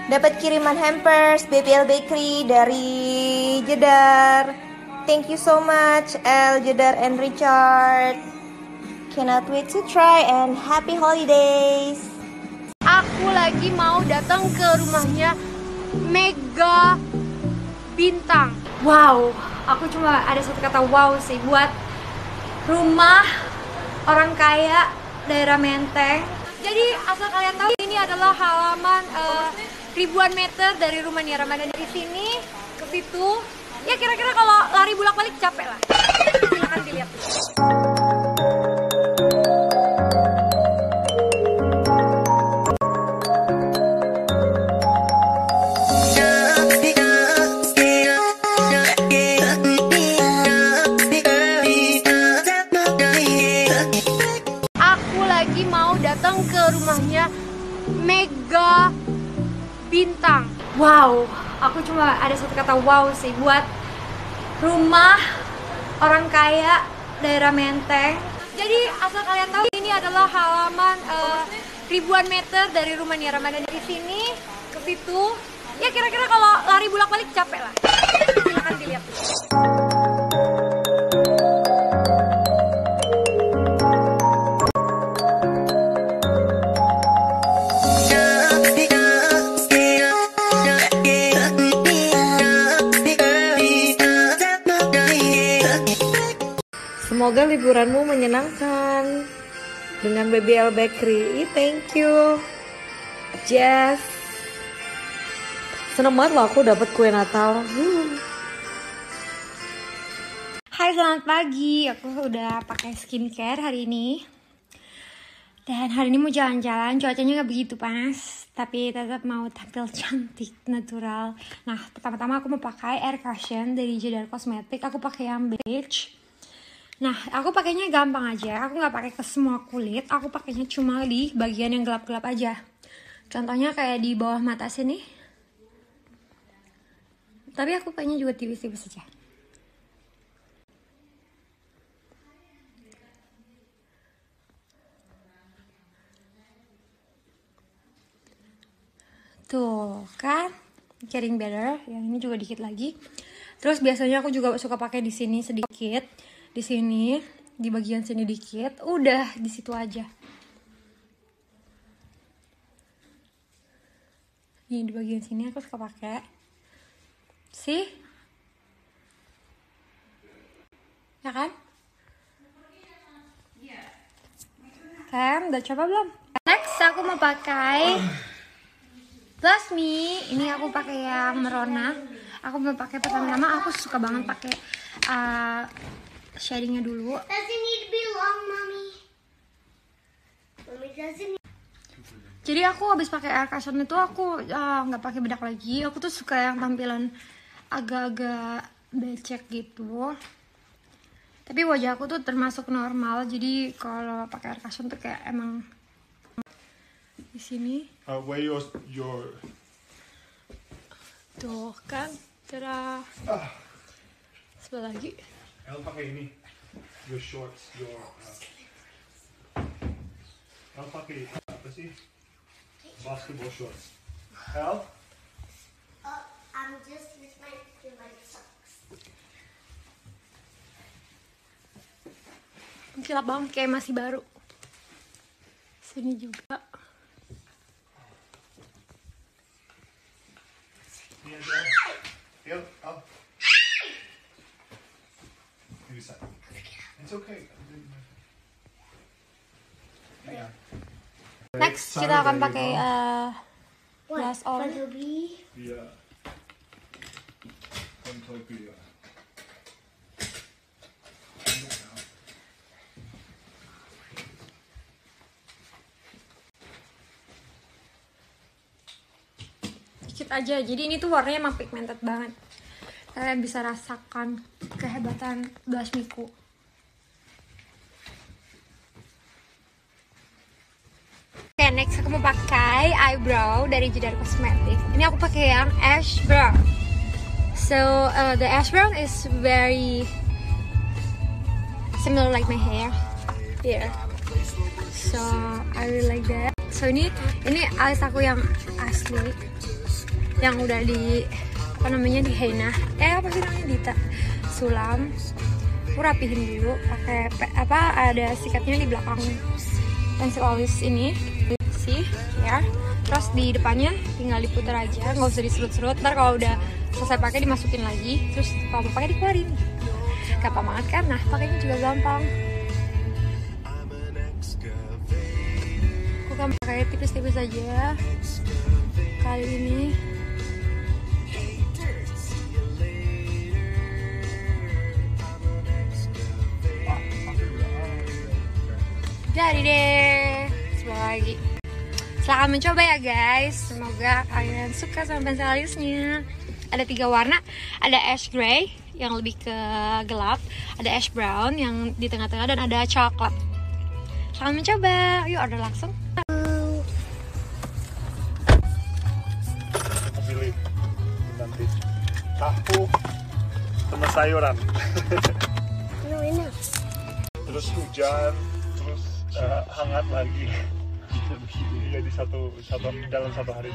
Dapat kiriman hampers BBL Bakery dari Jedar. Thank you so much El, Jedar, and Richard. Cannot wait to try and happy holidays. Aku lagi mau datang ke rumahnya Mega Bintang. Wow, aku cuma ada satu kata wow sih buat rumah orang kaya daerah Menteng. Jadi asal kalian tahu, ini adalah halaman ribuan meter dari rumahnya Ramadan. Dari sini ke situ ya kira-kira kalau lari bolak-balik capek lah. Silahkan dilihat. Datang ke rumahnya Mega Bintang. Wow, aku cuma ada satu kata wow sih buat rumah orang kaya daerah Menteng. Jadi asal kalian tahu, ini adalah halaman ribuan meter dari rumahnya Ramadan. Dari sini ke situ ya kira-kira kalau lari bolak-balik capek lah. Silahkan dilihat. Semoga liburanmu menyenangkan dengan BBL Bakery. Thank you, Jess. Seneng banget loh aku dapat kue Natal. Hai, selamat pagi. Aku udah pakai skincare hari ini. Dan hari ini mau jalan-jalan. Cuacanya nggak begitu panas, tapi tetap mau tampil cantik, natural. Nah, pertama-tama aku mau pakai air cushion dari Jedar Kosmetik. Aku pakai yang beige. Nah, aku pakainya gampang aja. Aku nggak pakai ke semua kulit. Aku pakainya cuma di bagian yang gelap-gelap aja. Contohnya kayak di bawah mata sini. Tapi aku pakainya juga tipis-tipis aja. Tuh kan, getting better. Yang ini juga dikit lagi. Terus biasanya aku juga suka pakai di sini sedikit. Di sini, di bagian sini dikit, udah di situ aja. Nih di bagian sini aku suka pakai. Sih? Ya kan? Kan, udah coba belum? Next aku mau pakai Blush Me. Ini aku pakai yang merona. Aku mau pakai pertama-tama, aku suka banget pakai shadingnya dulu. Jadi aku habis pakai air cushion itu aku nggak pakai bedak lagi. Aku tuh suka yang tampilan agak-agak becek gitu. Tapi wajah aku tuh termasuk normal. Jadi kalau pakai air cushion tuh kayak emang di sini. Where your Tuh kan, cara sebelah lagi. El pakai ini, your shorts, El pakai apa sih? Basketball shorts. El? I'm just with my socks. Kilap banget kayak masih baru. Sini juga. Ini aja. El, It's okay. Yeah. Next kita akan pakai blush on. Yeah. Pentopia. Dikit aja. Jadi ini tuh warnanya emang pigmented banget. Kalian bisa rasakan kehebatan blush miku. Oke, next aku mau pakai eyebrow dari Jedar Kosmetik. Ini aku pakai yang ash brown. So the ash brown is very similar like my hair here. So I really like that. So ini alis aku yang asli. yang udah di apa namanya di henna, apa sih namanya, di sulam. Aku rapihin dulu pakai ada sikatnya di belakang pensil alis ini sih ya. Terus di depannya tinggal diputar aja, nggak usah diserut-serut. Ntar kalau udah selesai pakai dimasukin lagi, terus kalau mau pakai dikeluarin. Gampang banget kan? Nah, pakainya juga gampang. Aku kan pakai tipis-tipis aja kali ini. Jadi deh, semoga lagi. Silahkan mencoba ya guys. Semoga kalian suka sama pensil alisnya. Ada 3 warna. Ada ash gray yang lebih ke gelap, ada ash brown yang di tengah-tengah, dan ada coklat. Silahkan mencoba. Yuk order langsung. Aku pilih nanti tahu sama sayuran. Terus hujan, terus hangat lagi. Iya di dalam satu hari.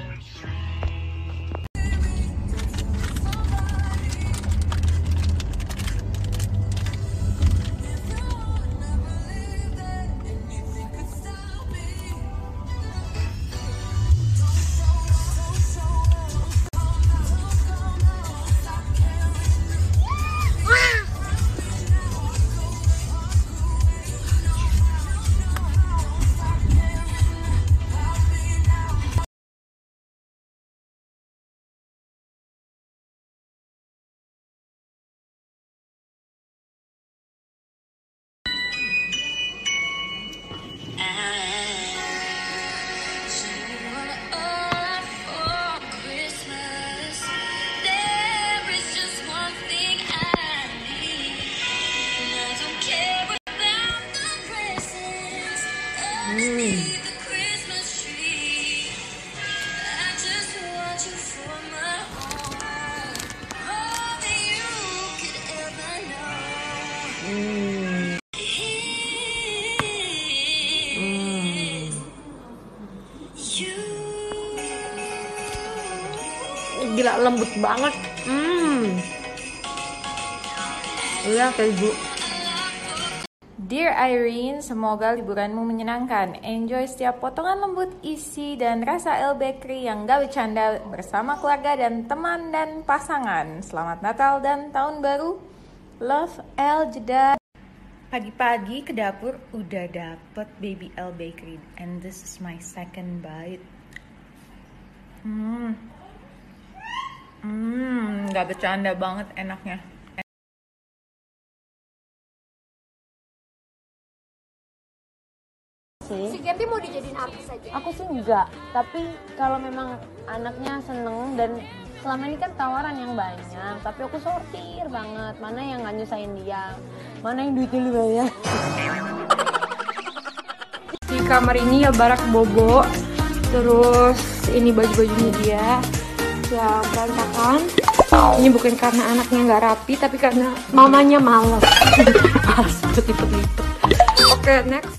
Gila, lembut banget. Iya, keju. Dear Irene, semoga liburanmu menyenangkan. Enjoy setiap potongan lembut, isi, dan rasa El Bakery yang gak bercanda bersama keluarga dan teman dan pasangan. Selamat Natal dan Tahun Baru. Love, El Jeddah. Pagi-pagi ke dapur udah dapet baby El Bakery, and this is my second bite. Gak bercanda banget enaknya. Si Gempi mau dijadiin artis aja? Aku sih enggak, tapi kalau memang anaknya seneng dan selama ini kan tawaran yang banyak, tapi aku sortir banget mana yang nggak nyusahin dia, mana yang duitnya lu bayar. Di kamar ini ya barak bobo, terus ini baju-bajunya dia yang berantakan. Ini bukan karena anaknya nggak rapi, tapi karena mamanya malas. Malas lipet-lipet. Oke, next.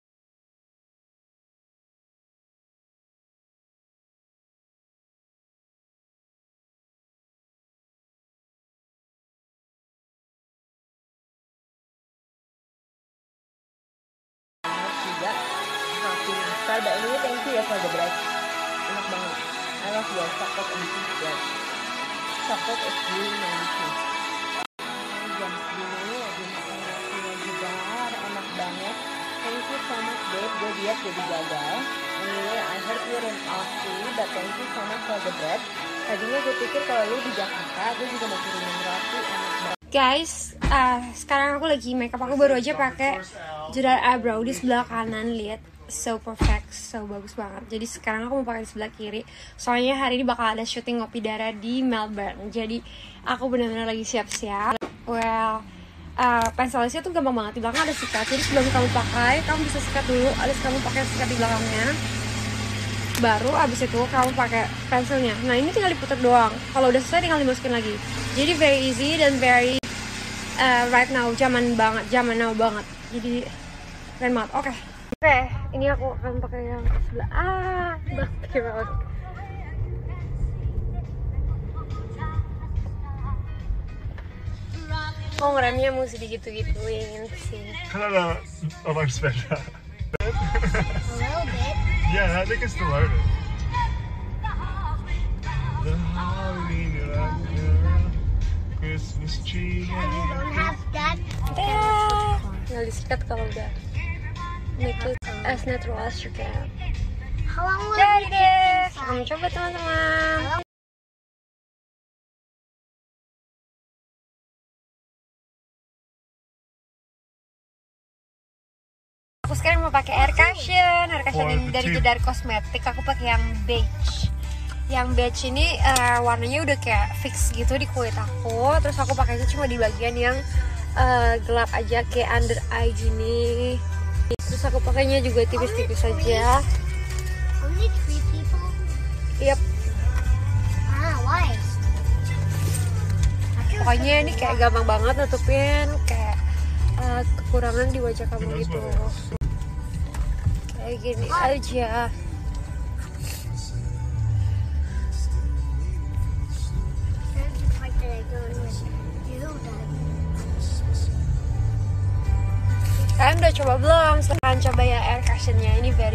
But anyway, thank you ya for the bread. Enak banget. I love your chocolate and cheese bread. Chocolate is really nice. Jam segini lagi makan nasinya juga, enak banget. Thank you so much, babe. Gue diet jadi gagal. Anyway, I heard you're an Aussie, but thank you so much for the bread. Tadinya gue pikir kalau lu di Jakarta, gue juga mau kirimin roti enak banget. Guys, sekarang aku lagi makeup. Aku baru aja pakai jedar eyebrow di sebelah kanan, lihat. So perfect, so bagus banget. Jadi sekarang aku mau pakai di sebelah kiri. Soalnya hari ini bakal ada syuting Ngopi Dara di Melbourne. Jadi aku benar-benar lagi siap-siap. Well, pensil alisnya tuh gampang banget. Di belakang ada sikat. Jadi sebelum kamu pakai, kamu bisa sikat dulu. Alis kamu pakai sikat di belakangnya. Baru abis itu kamu pakai pensilnya. Nah ini tinggal diputar doang. Kalau udah selesai tinggal dimasukin lagi. Jadi very easy dan very right now, zaman now banget. Jadi keren banget. Oke, ini aku akan pakai yang sebelah. Pakai banget. Oh, ngeremnya mesti digitu-gituin sih. Kan ada orang sepeda. A little bit. Yeah, I think it's the loaded. The holly Christmas tree. You don't have that. Tinggal disikat kalau udah make it as natural as you can. How long will Jadi it deh, take kamu inside? coba teman-teman. Aku sekarang mau pakai air cushion ini dari Jedar Kosmetik. Aku pakai yang beige. Yang beige ini warnanya udah kayak fix gitu di kulit aku. Terus aku pakai itu cuma di bagian yang gelap aja kayak under eye gini. Terus aku pakainya juga tipis-tipis saja. Only 3 people? Yap. Why? Pokoknya ini kayak gampang banget nutupin kayak kekurangan di wajah kamu gitu. Kayak gini aja. That's the part that I don't do that. Kalian udah coba belum? Silahkan coba ya air cushionnya. Ini very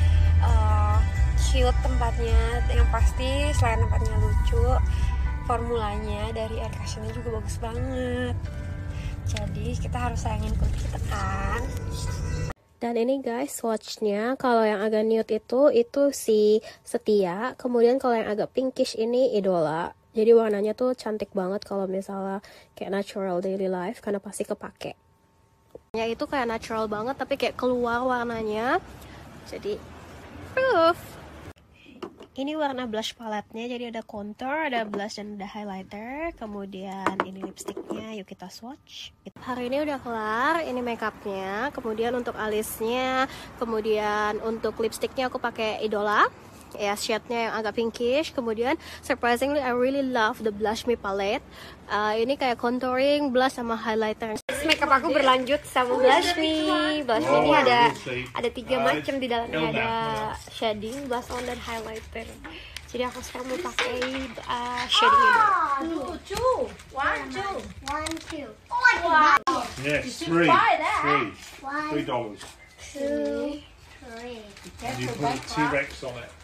cute tempatnya. Yang pasti selain tempatnya lucu, formulanya dari air cushionnya juga bagus banget. Jadi kita harus sayangin kulit kita kan. Dan ini guys swatchnya, kalau yang agak nude itu si Setia, kemudian kalau yang agak pinkish ini Idola. Jadi warnanya tuh cantik banget kalau misalnya kayak natural daily life karena pasti kepake. Ya itu kayak natural banget tapi kayak keluar warnanya. Jadi proof. Ini warna blush paletnya, jadi ada contour, ada blush dan ada highlighter. Kemudian ini lipstiknya, yuk kita swatch. Hari ini udah kelar, ini makeupnya. Kemudian untuk alisnya, kemudian untuk lipstiknya aku pakai Idola. Ya, shade-nya yang agak pinkish. Kemudian surprisingly I really love the blush me palette. Ini kayak contouring, blush sama highlighter. Makeup aku berlanjut sama blush me. Blush me ini ada 3 macam di dalamnya, ada shading, blush on dan highlighter. Jadi aku sekarang mau pakai shadingnya dulu. 1, 2. Oh, I can buy it. Yes, $3. One, $3. 2, 3. And you put a T-Rex on it.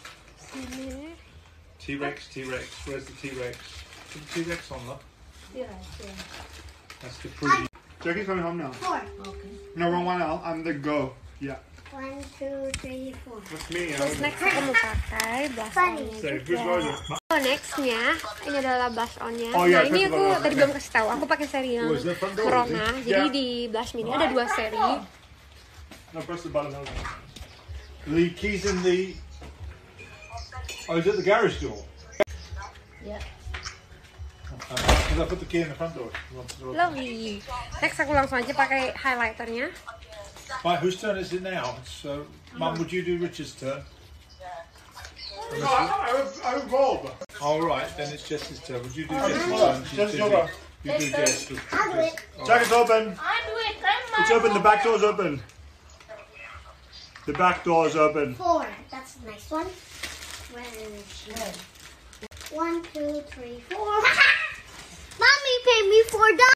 T-Rex. Where's the T-Rex? Put the T-Rex on, look. That's the pretty. Jackie's coming home now. 4. Okay. No, wrong one. I'm the go. Yeah. 1, 2, 3, 4. That's me. Terus next aku mau pakai blush onnya So, which juga. one is it? Oh, nextnya ini adalah blush onnya. Oh, iya, Nah ini first aku of all, tadi belum kasih tahu. Aku pakai seri yang Oh, is that front door, Corona. is it? Jadi Yeah. di blush me ini ada 2 seri. No, press the button. The keys in the. Oh, is it the garage door? Yeah. Because I put the key in the front door. Lovely. Next aku langsung aja pakai highlighternya. Right, whose turn is it now? So, Mum, would you do Richard's turn? No, I rolled. All right, then it's Jess's turn. Would you do Jess's turn? You do Jess. I'll do it. Jack, it's open. I'll do it. Grandma. It's open. The back door's open. The back door is open. 4. That's the next one. Where is she? 1, 2, 3, 4. Mommy paid me $4.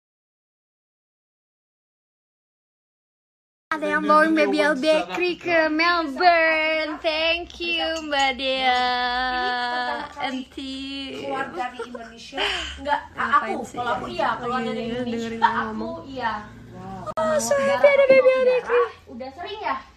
Ada yang bawain BBL Bakery ke Melbourne. Thank you Mbak Dea. Enti. Keluar dari Indonesia enggak aku kalau aku iya kalau dari Indonesia aku iya. Oh, so happy ada BBL Bakery. Udah sering ya